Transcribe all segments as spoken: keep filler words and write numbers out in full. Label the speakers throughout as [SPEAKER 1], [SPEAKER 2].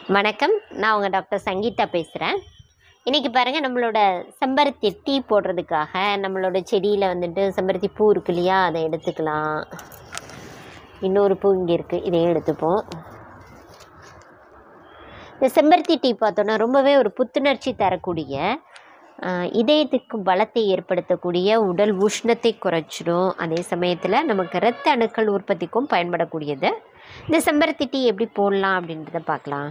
[SPEAKER 1] வணக்கம். நான் உங்கள் டாக்டர் சங்கீதா பேசுகிறேன். இன்றைக்கி பாருங்கள், நம்மளோட செம்பருத்தி டீ போடுறதுக்காக நம்மளோட செடியில் வந்துட்டு செம்பருத்தி பூ இருக்கு இல்லையா, அதை எடுத்துக்கலாம். இன்னொரு பூ இங்கே இருக்குது, இதையும் எடுத்துப்போம். இந்த செம்பருத்தி டீ பார்த்தோன்னா ரொம்பவே ஒரு புத்துணர்ச்சி தரக்கூடிய, இதயத்துக்கு பலத்தை ஏற்படுத்தக்கூடிய, உடல் உஷ்ணத்தை குறைச்சிடும். அதே சமயத்தில் நமக்கு இரத்த அணுக்கள் உற்பத்திக்கும் பயன்படக்கூடியது. இந்த செம்பருத்தி டீ எப்படி போடலாம் அப்படின்றத பார்க்கலாம்.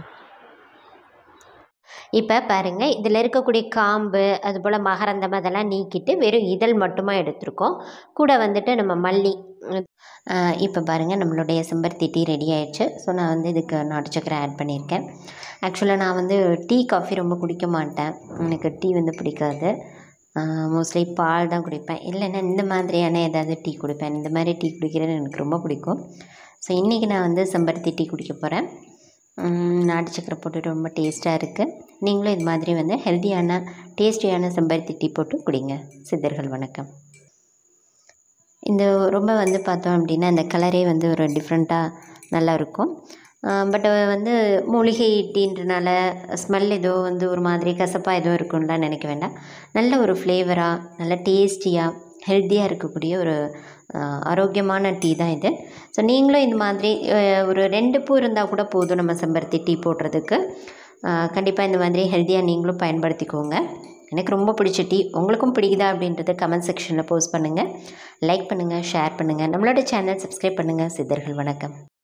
[SPEAKER 1] இப்போ பாருங்கள், இதில் இருக்கக்கூடிய காம்பு அதுபோல் மகரந்தம் அதெல்லாம் நீக்கிட்டு வெறும் இதழ் மட்டுமா எடுத்துருக்கோம். கூட வந்துட்டு நம்ம மல்லி. இப்போ பாருங்கள், நம்மளுடைய செம்பருத்தி டீ ரெடி ஆகிடுச்சு. ஸோ நான் வந்து இதுக்கு நாட்டு சக்கரை ஆட் பண்ணியிருக்கேன். ஆக்சுவலாக நான் வந்து டீ காஃபி ரொம்ப குடிக்க மாட்டேன். எனக்கு டீ வந்து பிடிக்காது. மோஸ்ட்லி பால் தான் குடிப்பேன், இல்லைன்னா இந்த மாதிரியான ஏதாவது டீ குடிப்பேன். இந்த மாதிரி டீ குடிக்கிறது எனக்கு ரொம்ப பிடிக்கும். ஸோ இன்றைக்கி நான் வந்து செம்பருத்தி டீ குடிக்க போகிறேன். நாட்டு சக்கரை போட்டு ரொம்ப டேஸ்ட்டாக இருக்குது. நீங்களும் இது மாதிரி வந்து ஹெல்த்தியான டேஸ்டியான செம்பருத்தி டீ போட்டு குடிங்க. சித்தர்கள் வணக்கம். இந்த ரொம்ப வந்து பார்த்தோம் அப்படின்னா இந்த கலரே வந்து ஒரு டிஃப்ரெண்ட்டாக நல்லாயிருக்கும். பட் வந்து மூலிகை டீன்றனால ஸ்மெல் ஏதோ வந்து ஒரு மாதிரி கசப்பாக ஏதோ இருக்குன்னுலாம் நினைக்க வேண்டாம். நல்ல ஒரு ஃப்ளேவராக, நல்ல டேஸ்டியாக, ஹெல்த்தியாக இருக்கக்கூடிய ஒரு ஆரோக்கியமான டீ தான் இது. ஸோ நீங்களும் இந்த மாதிரி ஒரு ரெண்டு பூ இருந்தால் கூட போதும் நம்ம செம்பருத்தி டீ போடுறதுக்கு. கண்டிப்பாக இந்த மாதிரி ஹெல்த்தியாக நீங்களும் பயன்படுத்திக்கோங்க. எனக்கு ரொம்ப பிடிச்ச டீ. உங்களுக்கும் பிடிக்குதா அப்படின்றத கமெண்ட் செக்ஷனில் போஸ்ட் பண்ணுங்கள். லைக் பண்ணுங்கள், ஷேர் பண்ணுங்கள். நம்மளோட சேனல் சப்ஸ்கிரைப் பண்ணுங்கள். சித்தர்கள் வணக்கம்.